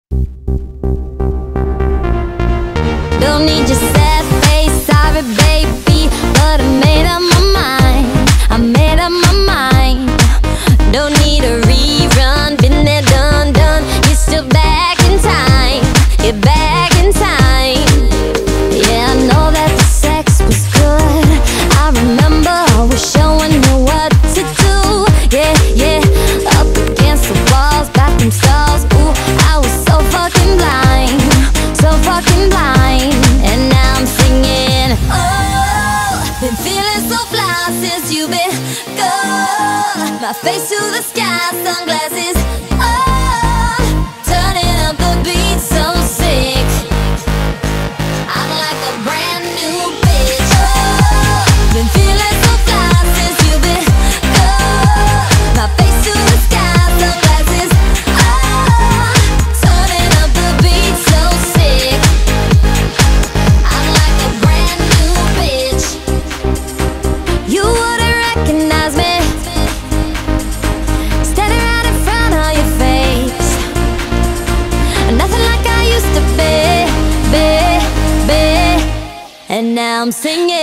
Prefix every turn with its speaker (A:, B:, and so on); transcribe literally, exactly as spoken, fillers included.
A: Don't need your sad face, sorry baby, but I made up my mind, I made up my mind. Don't need a rerun, been there, done, done. You're still back in time, you're back in time. Yeah, I know that the sex was good, I remember I was showing you what to do. Yeah, yeah, up against the walls, bathroom stalls. Ooh, I was so fucking blind, so fucking blind. And now I'm singing, oh, been feeling so fly since you've been gone. My face to the sky, sunglasses, oh, turning up the beat so sick. I'm like a brand new bitch. Oh, been feeling so fly since you've been gone. My face to the sky, sunglasses, oh, turning up the beat so sick. I'm like a brand new bitch. You wouldn't recognize me, standing right in front of your face. Nothing like I used to be, be, be. And now I'm singing.